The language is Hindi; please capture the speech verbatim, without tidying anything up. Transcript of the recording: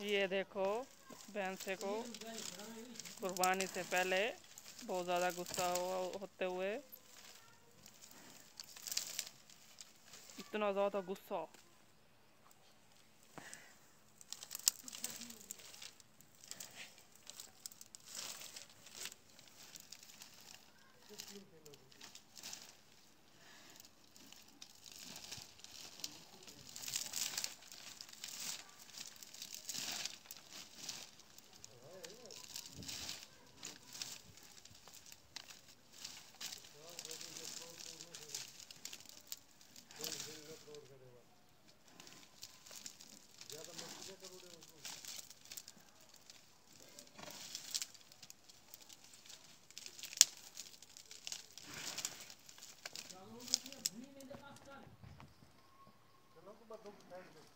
ये देखो भैंसे को कुर्बानी से पहले बहुत ज़्यादा गुस्सा हो, होते हुए, इतना ज़्यादा गुस्सा। चलो तो बस दो